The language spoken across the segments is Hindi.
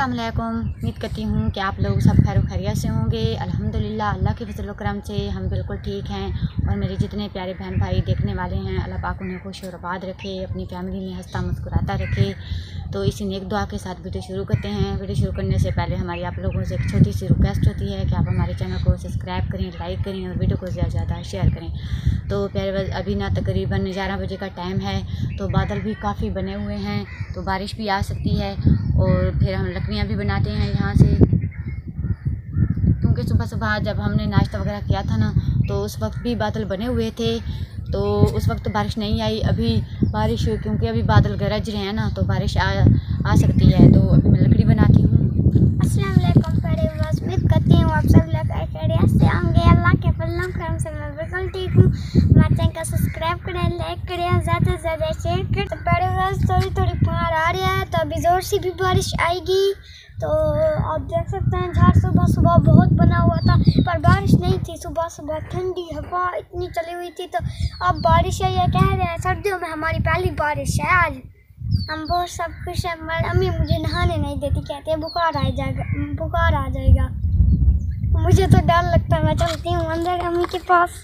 अस्सलाम वालेकुम। उम्मीद करती हूँ कि आप लोग सब खैर खैरियत से होंगे। अल्हम्दुलिल्लाह अल्लाह के फजल करम से हम बिल्कुल ठीक हैं। और मेरे जितने प्यारे बहन भाई देखने वाले हैं, अल्लाह पाक उन्हें खुश और आबाद रखे, अपनी फैमिली में हंसता मुस्कुराता रखे। तो इसी नेक दुआ के साथ वीडियो शुरू करते हैं। वीडियो शुरू करने से पहले हमारी आप लोगों से एक छोटी सी रिक्वेस्ट होती है कि आप हमारे चैनल को सब्सक्राइब करें, लाइक करें और वीडियो को ज़्यादा से ज़्यादा शेयर करें। तो प्यारे अभी ना तकरीबन 11 बजे का टाइम है, तो बादल भी काफ़ी बने हुए हैं, तो बारिश भी आ सकती है। और फिर हम लकड़ियाँ भी बनाते हैं यहाँ से, क्योंकि सुबह सुबह जब हमने नाश्ता वगैरह किया था ना, तो उस वक्त भी बादल बने हुए थे। तो उस वक्त तो बारिश नहीं आई। अभी बारिश, क्योंकि अभी बादल गरज रहे हैं ना, तो बारिश आ सकती है। तो अभी मैं लकड़ी बनाती हूँ। अस्सलाम वालेकुम। उम्मीद करती हूँ आप सब लोग खैरियत से होंगे। अल्लाह के फजल करम से मैं बिल्कुल ठीक हूँ। हमारे चैनल को सब्सक्राइब करें, लाइक करें, ज़्यादा से ज़्यादा शेयर करें। तो बड़े थोड़ी थोड़ी फुहार आ रही है, तो अभी ज़ोर से भी बारिश आएगी। तो आप देख सकते हैं झाड़ सुबह सुबह बहुत बना हुआ था, पर बारिश नहीं थी। सुबह सुबह ठंडी हवा इतनी चली हुई थी। तो अब बारिश है, ये कह रहे हैं सर्दियों में हमारी पहली बारिश है आज। हम बहुत सब खुश हैं। मगर अम्मी मुझे नहाने नहीं देती, कहते हैं बुखार आ जाएगा। मुझे तो डर लगता है। मैं चलती हूँ अंदर अम्मी के पास।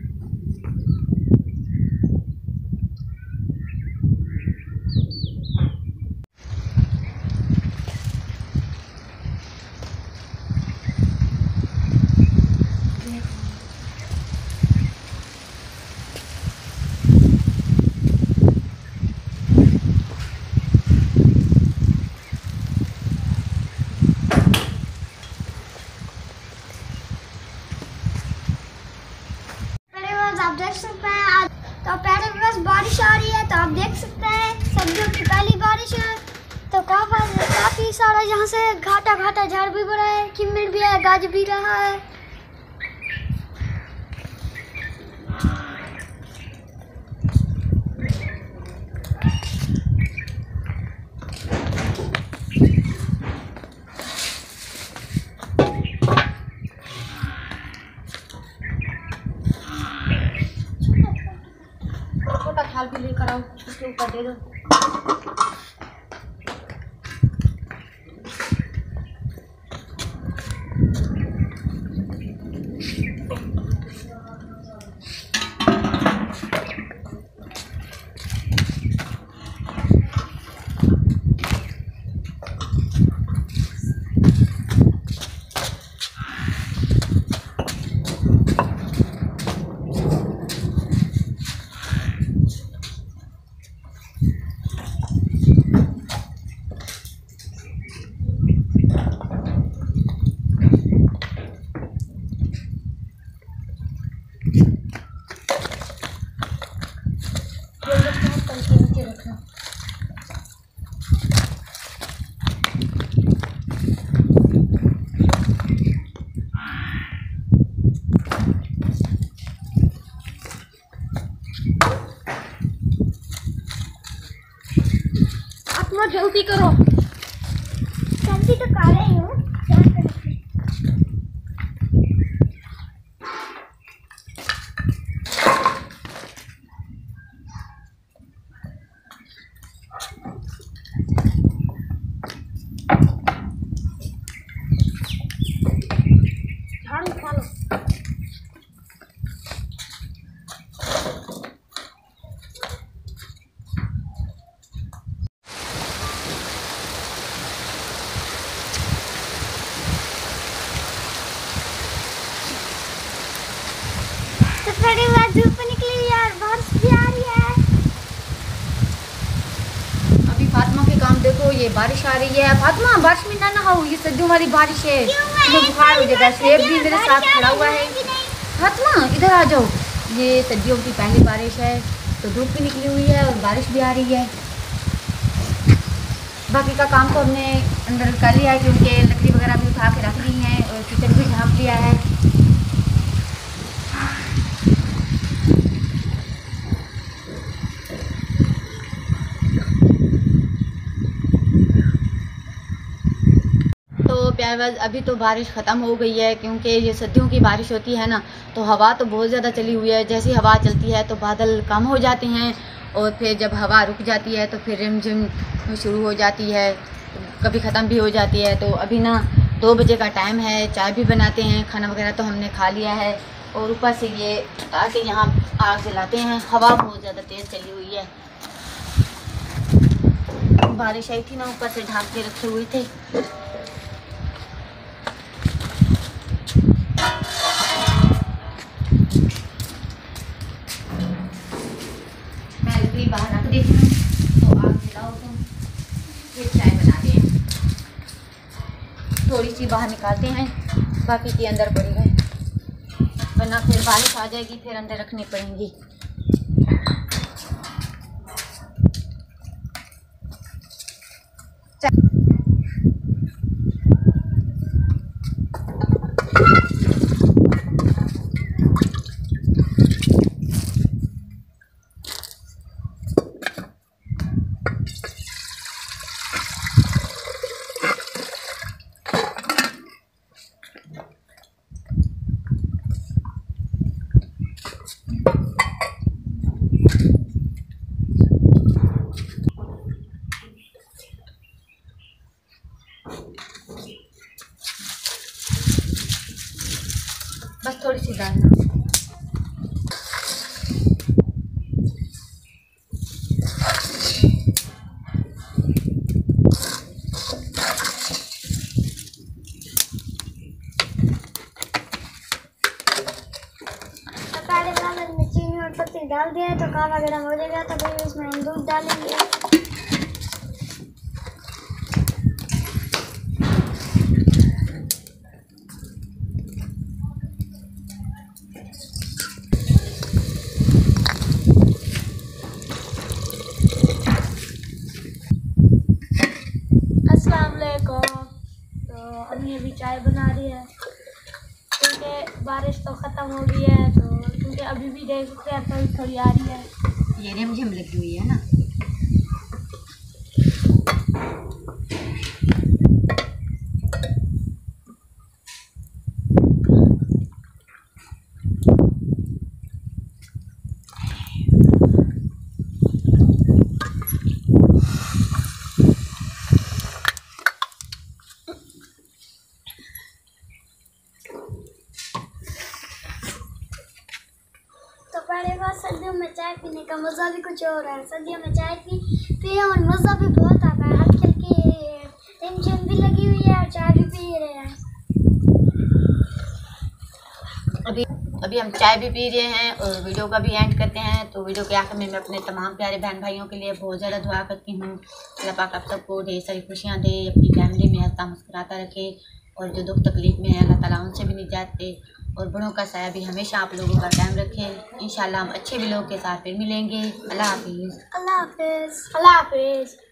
आप देख सकते हैं आज तो पहले बस बारिश आ रही है। तो आप देख सकते हैं सर्दियों की पहली बारिश है। तो काफ़ी सारा यहाँ से घाटा झाड़ भी बड़ा है, खिम्मिर भी है, गाज भी रहा है। छोटा थाल भी लेकर आओ, उसके ऊपर दे दो। जल्दी करो। जल्दी तो कर रही हूँ। झाड़ू खा लो। थोड़ी बार धूप निकली यार, बारिश भी आ रही है। अभी फातिमा के काम देखो, ये बारिश आ रही है। फातिमा बारिश में ना नहाओ, ये सर्दियों वाली बारिश है, तुम्हें बुखार हो जाएगा। सेब भी मेरे साथ खड़ा हुआ है। फातिमा इधर आ जाओ, ये सर्दियों की पहली बारिश है। तो धूप भी निकली हुई है और बारिश भी आ रही है। बाकी का काम तो हमने अंदर कर लिया है, क्योंकि लकड़ी वगैरह भी उठा के रख ली है और किचन भी ढाँप लिया है। प्यार अभी तो बारिश ख़त्म हो गई है, क्योंकि ये सर्दियों की बारिश होती है ना, तो हवा तो बहुत ज़्यादा चली हुई है। जैसी हवा चलती है तो बादल कम हो जाते हैं, और फिर जब हवा रुक जाती है तो फिर रिमझिम शुरू हो जाती है। कभी ख़त्म भी हो जाती है। तो अभी ना 2 बजे का टाइम है, चाय भी बनाते हैं, खाना वगैरह तो हमने खा लिया है। और ऊपर से ये आके यहाँ आग जलाते हैं। हवा बहुत ज़्यादा तेज़ चली हुई है, बारिश आई थी ना, ऊपर से ढाँक के रखे हुए थे। मैं लकड़ी बाहर रख देती हूँ, तो आग जलाओ तुम, फिर चाय बनाते हैं। थोड़ी सी बाहर निकालते हैं, बाकी की अंदर पड़ी है, वरना फिर बारिश आ जाएगी, फिर अंदर रखनी पड़ेंगी। बस थोड़ी सी डालना। चीनी और पत्ती डाल दिया तो कावा गरम हो जाएगा। तो फिर इसमें हम दूध डालेंगे। अस्सलाम वालेकुम। तो अम्मी अभी चाय बना रही है, क्योंकि बारिश तो ख़त्म हो गई है। तो क्योंकि अभी भी देख सकते हैं थोड़ी थोड़ी आ रही है, ये रिमझिम लगी हुई है ना। तो पहले बार सर्दियों में चाय पीने का मज़ा भी कुछ और है। सर्दियों में चाय पिए और मज़ा भी बहुत आता है। हल्की हल्की टेंशन भी लगी हुई है और चाय भी पी रहे हैं। अभी हम चाय भी पी रहे हैं और वीडियो का भी एंड करते हैं। तो वीडियो के आखिर में मैं अपने तमाम प्यारे बहन भाइयों के लिए बहुत ज़्यादा दुआ करती हूँ। अल्लाह पाक आप सबको ढेर सारी खुशियाँ दे, अपनी फैमिली में हंसता मुस्कुराता रखे, और जो दुख तकलीफ़ में है अल्लाह ताला उनसे भी निजात दे, और बड़ों का साया भी हमेशा आप लोगों का कायम रखे। इंशाल्लाह हम अच्छे भी लोगों के साथ फिर मिलेंगे। अल्लाह हाफिज़। अल्लाह हाफिज़। अल्लाह हाफिज़।